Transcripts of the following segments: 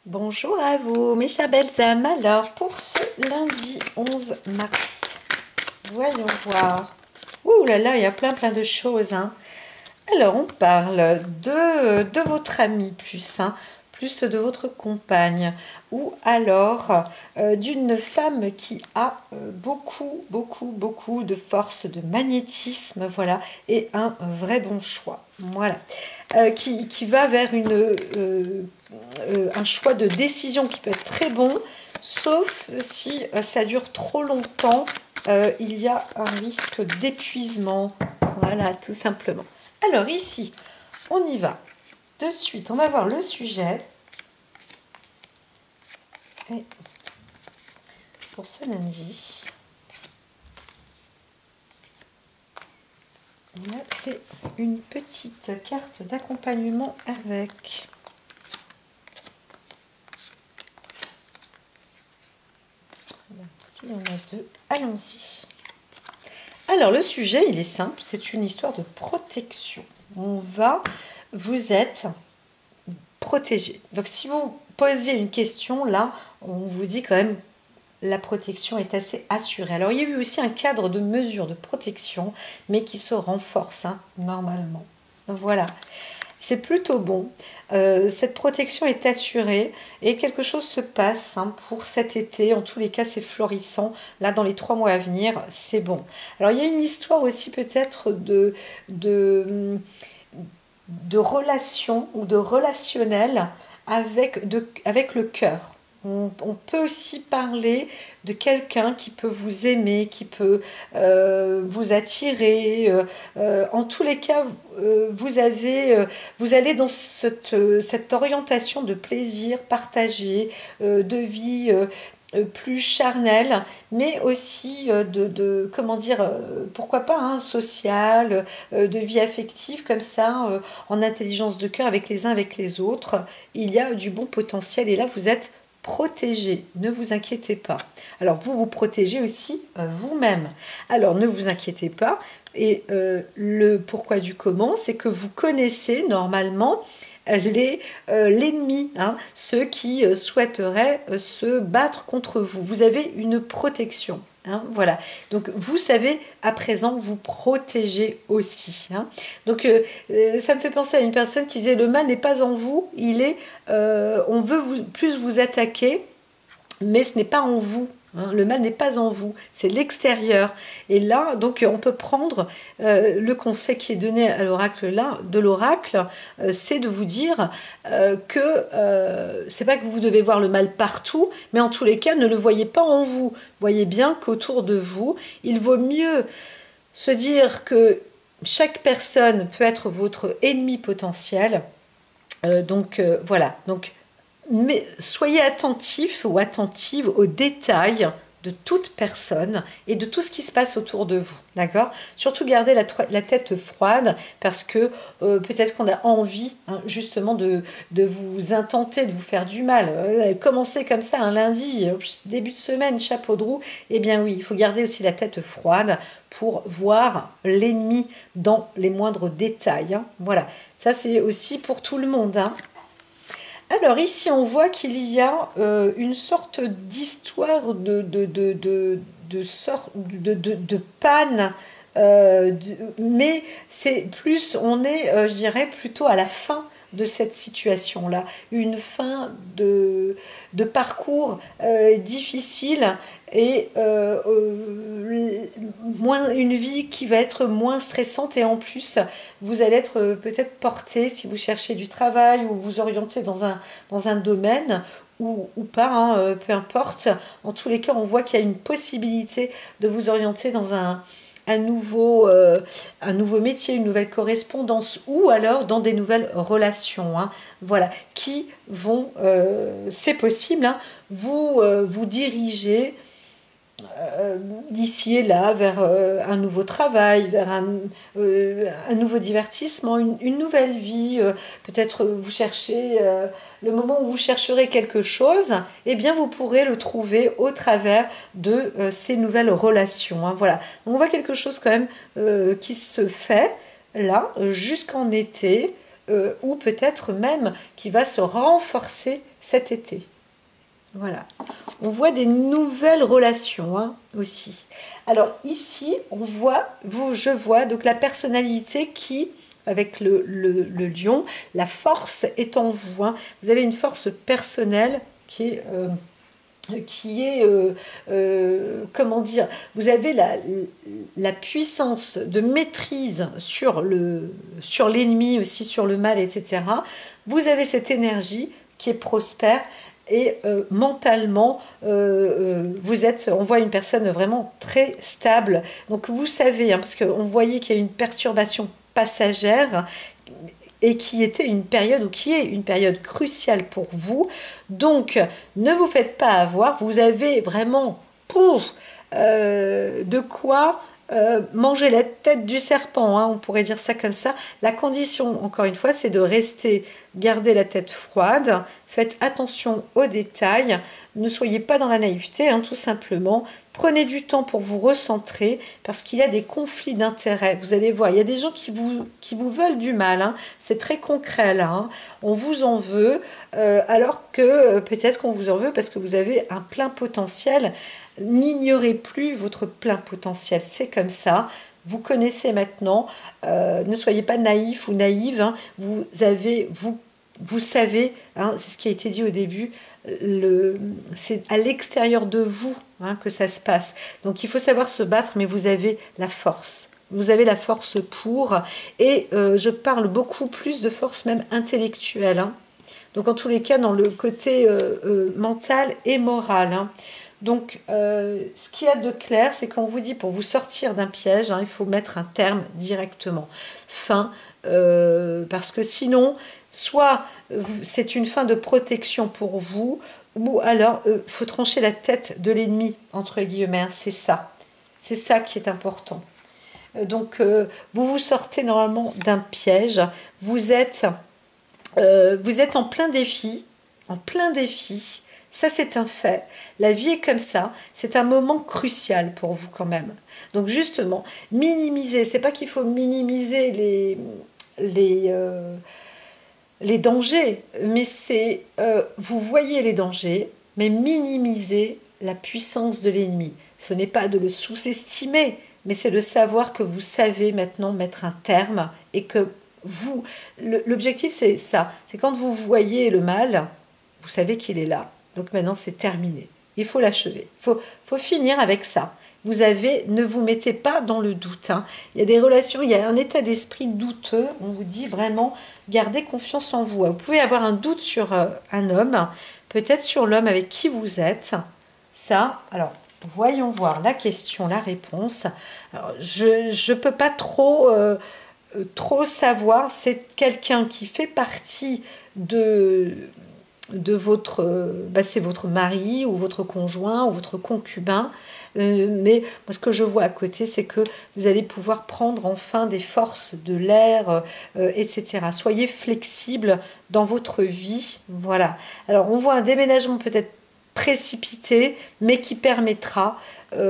Bonjour à vous, mes chères belles âmes. Alors, pour ce lundi 11 mars, voyons voir. Ouh là là, il y a plein de choses, hein. Alors, on parle de votre ami plus, hein, plus de votre compagne, ou alors d'une femme qui a beaucoup de force, de magnétisme, voilà, et un vrai bon choix, voilà, qui va vers un choix de décision qui peut être très bon, sauf si ça dure trop longtemps, il y a un risque d'épuisement, voilà, tout simplement. Alors ici, on y va. De suite, on va voir le sujet. Et pour ce lundi, là, c'est une petite carte d'accompagnement avec. S'il y en a deux, allons-y. Alors, le sujet, il est simple, c'est une histoire de protection. Vous êtes protégé. Donc, si vous posez une question, là, on vous dit quand même la protection est assez assurée. Alors, il y a eu aussi un cadre de mesure de protection, mais qui se renforce, hein, normalement. Voilà. C'est plutôt bon. Cette protection est assurée et quelque chose se passe, hein, pour cet été. En tous les cas, c'est florissant. Là, dans les 3 mois à venir, c'est bon. Alors, il y a une histoire aussi peut-être de relation ou de relationnel avec le cœur. On peut aussi parler de quelqu'un qui peut vous aimer, qui peut vous attirer. En tous les cas, vous allez dans cette orientation de plaisir partagé, de vie plus charnelle, mais aussi comment dire, pourquoi pas, hein, sociale, de vie affective, comme ça, en intelligence de cœur avec les uns, avec les autres. Il y a du bon potentiel et là, vous êtes protégé, ne vous inquiétez pas. Alors, vous protégez aussi vous-même. Alors, ne vous inquiétez pas. Et le pourquoi du comment, c'est que vous connaissez normalement l'ennemi, hein, ceux qui souhaiteraient se battre contre vous. Vous avez une protection. Hein, voilà. Donc vous savez à présent vous protéger aussi. Hein. Donc ça me fait penser à une personne qui disait le mal n'est pas en vous, on veut plus vous attaquer, mais ce n'est pas en vous. Hein, le mal n'est pas en vous, c'est l'extérieur. Et là, donc, on peut prendre le conseil qui est donné à l'oracle là, de l'oracle, c'est de vous dire que c'est pas que vous devez voir le mal partout, mais en tous les cas, ne le voyez pas en vous. Voyez bien qu'autour de vous, il vaut mieux se dire que chaque personne peut être votre ennemi potentiel. Voilà. Donc mais soyez attentifs ou attentives aux détails de toute personne et de tout ce qui se passe autour de vous, d'accord? Surtout gardez la tête froide parce que peut-être qu'on a envie, hein, justement de vous intenter, de vous faire du mal. Commencer comme ça un lundi, début de semaine, chapeau de roue, eh bien oui, il faut garder aussi la tête froide pour voir l'ennemi dans les moindres détails. Hein. Voilà, ça c'est aussi pour tout le monde, hein. Alors ici, on voit qu'il y a une sorte d'histoire de panne, mais c'est plus, on est, je dirais, plutôt à la fin de cette situation-là, une fin de parcours difficile et une vie qui va être moins stressante et en plus vous allez être peut-être porté si vous cherchez du travail ou vous orientez dans un domaine ou pas, hein, peu importe. En tous les cas, on voit qu'il y a une possibilité de vous orienter dans un nouveau métier, une nouvelle correspondance ou alors dans des nouvelles relations, hein, voilà, qui vont, c'est possible, hein, vous diriger d'ici et là vers un nouveau travail, vers un nouveau divertissement, une nouvelle vie. Peut-être vous cherchez, le moment où vous chercherez quelque chose, eh bien vous pourrez le trouver au travers de ces nouvelles relations. Hein, voilà. Donc on voit quelque chose quand même qui se fait là jusqu'en été. Ou peut-être même qui va se renforcer cet été. Voilà. On voit des nouvelles relations hein, aussi. Alors ici, je vois donc la personnalité qui, avec le lion, la force est en vous. Hein. Vous avez une force personnelle qui est comment dire, vous avez la puissance de maîtrise sur l'ennemi aussi, sur le mal, etc. Vous avez cette énergie qui est prospère et mentalement, on voit une personne vraiment très stable. Donc vous savez, hein, parce qu'on voyait qu'il y a une perturbation passagère et qui était une période ou qui est une période cruciale pour vous. Donc ne vous faites pas avoir, vous avez vraiment de quoi manger la tête du serpent, hein, on pourrait dire ça comme ça. La condition, encore une fois, c'est de garder la tête froide, faites attention aux détails, ne soyez pas dans la naïveté, hein, tout simplement. Prenez du temps pour vous recentrer, parce qu'il y a des conflits d'intérêts. Vous allez voir, il y a des gens qui vous veulent du mal, hein. C'est très concret là, hein. On vous en veut, alors que peut-être qu'on vous en veut parce que vous avez un plein potentiel. N'ignorez plus votre plein potentiel, c'est comme ça. Vous connaissez maintenant, ne soyez pas naïf ou naïve, hein. Vous savez, hein, c'est ce qui a été dit au début, c'est à l'extérieur de vous hein, que ça se passe. Donc il faut savoir se battre, mais vous avez la force. Vous avez la force pour, et je parle beaucoup plus de force même intellectuelle. Hein. Donc en tous les cas, dans le côté mental et moral. Hein. Donc, ce qu'il y a de clair, c'est qu'on vous dit pour vous sortir d'un piège, hein, il faut mettre un terme directement. Fin, parce que sinon, soit c'est une fin de protection pour vous, ou alors il faut trancher la tête de l'ennemi, entre guillemets, hein, c'est ça. C'est ça qui est important. Donc, vous vous sortez normalement d'un piège, vous êtes en plein défi, ça c'est un fait, la vie est comme ça, c'est un moment crucial pour vous quand même. Donc justement, minimiser, c'est pas qu'il faut minimiser les dangers, mais c'est, vous voyez les dangers, mais minimiser la puissance de l'ennemi. Ce n'est pas de le sous-estimer, mais c'est de savoir que vous savez maintenant mettre un terme et que l'objectif c'est ça, c'est quand vous voyez le mal, vous savez qu'il est là. Donc maintenant c'est terminé. Il faut l'achever. Il faut finir avec ça. Ne vous mettez pas dans le doute. Hein. Il y a des relations, il y a un état d'esprit douteux. On vous dit vraiment, gardez confiance en vous. Vous pouvez avoir un doute sur un homme, peut-être sur l'homme avec qui vous êtes. Ça, alors, voyons voir la question, la réponse. Alors, je ne peux pas trop savoir. C'est quelqu'un qui fait partie de votre, c'est votre mari ou votre conjoint ou votre concubin, mais moi, ce que je vois à côté, c'est que vous allez pouvoir prendre enfin des forces de l'air, etc. Soyez flexible dans votre vie, voilà. Alors on voit un déménagement peut-être précipité, mais qui permettra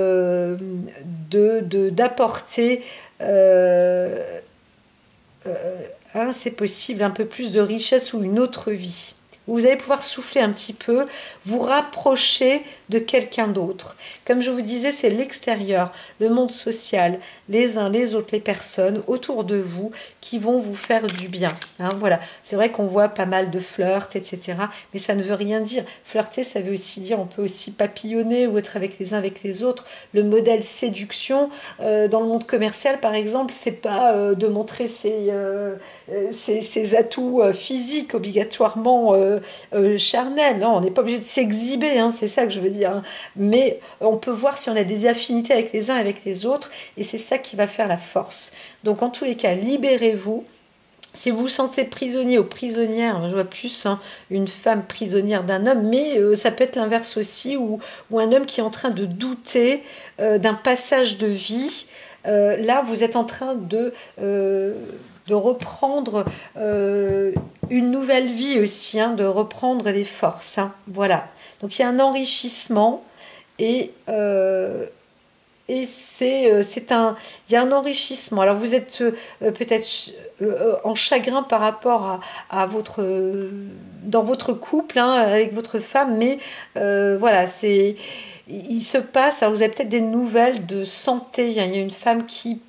d'apporter c'est possible, un peu plus de richesse ou une autre vie. Vous allez pouvoir souffler un petit peu, vous rapprocher de quelqu'un d'autre. Comme je vous disais, c'est l'extérieur, le monde social, les uns, les autres, les personnes autour de vous qui vont vous faire du bien. Hein, voilà. C'est vrai qu'on voit pas mal de flirts, etc. Mais ça ne veut rien dire. Flirter, ça veut aussi dire on peut aussi papillonner ou être avec les uns avec les autres. Le modèle séduction, dans le monde commercial, par exemple, c'est pas de montrer ses atouts physiques obligatoirement charnels. Non, on n'est pas obligé de s'exhiber, hein, c'est ça que je veux dire. Hein. Mais on peut voir si on a des affinités avec les uns avec les autres, et c'est ça qui va faire la force. Donc en tous les cas, libérez-vous. Si vous vous sentez prisonnier ou prisonnière, je vois plus une femme prisonnière d'un homme, mais ça peut être l'inverse aussi, ou un homme qui est en train de douter d'un passage de vie. Là, vous êtes en train de reprendre une nouvelle vie aussi, hein, de reprendre des forces. Hein, voilà. Donc il y a un enrichissement et et il y a un enrichissement. Alors vous êtes peut-être en chagrin par rapport à votre, dans votre couple, hein, avec votre femme, mais voilà, il se passe, alors vous avez peut-être des nouvelles de santé. Il y a une femme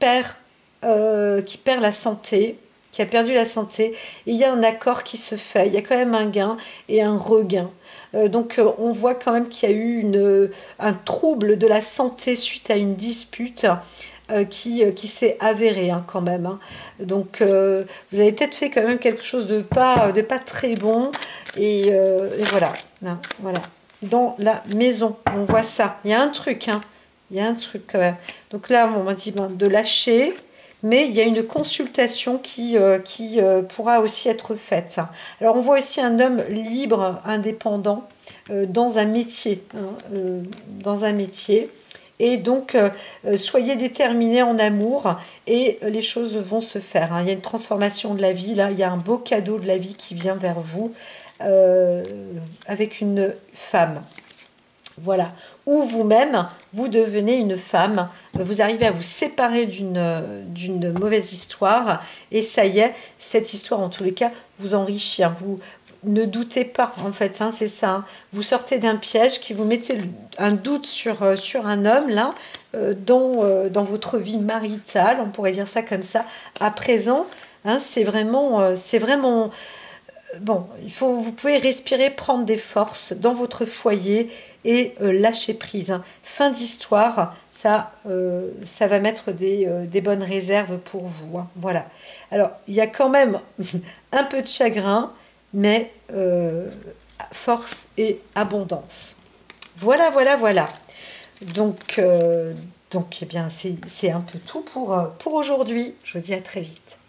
qui perd la santé, qui a perdu la santé, et il y a un accord qui se fait, il y a quand même un gain et un regain. Donc on voit quand même qu'il y a eu un trouble de la santé suite à une dispute qui s'est avérée, hein, quand même, hein. Donc vous avez peut-être fait quand même quelque chose de pas très bon, et voilà, hein, voilà. Dans la maison, on voit ça, il y a un truc, hein. Il y a un truc quand même. Donc là, on m'a dit de lâcher, mais il y a une consultation qui pourra aussi être faite. Alors on voit aussi un homme libre, indépendant, dans un métier, hein, dans un métier. Et donc, soyez déterminés en amour et les choses vont se faire, hein. Il y a une transformation de la vie, là, il y a un beau cadeau de la vie qui vient vers vous euh, avec une femme. Voilà. Ou vous-même, vous devenez une femme, vous arrivez à vous séparer d'une mauvaise histoire, et ça y est, cette histoire, en tous les cas, vous enrichit, hein. Vous ne doutez pas, en fait, hein, c'est ça, hein. Vous sortez d'un piège qui vous mettait un doute sur un homme, là, dans votre vie maritale, on pourrait dire ça comme ça. À présent, hein, c'est vraiment bon, vous pouvez respirer, prendre des forces dans votre foyer et lâcher prise, hein. Fin d'histoire, ça va mettre des bonnes réserves pour vous, hein. Voilà. Alors, il y a quand même un peu de chagrin, mais force et abondance. Voilà, voilà, voilà. Donc, eh bien, c'est un peu tout pour aujourd'hui. Je vous dis à très vite.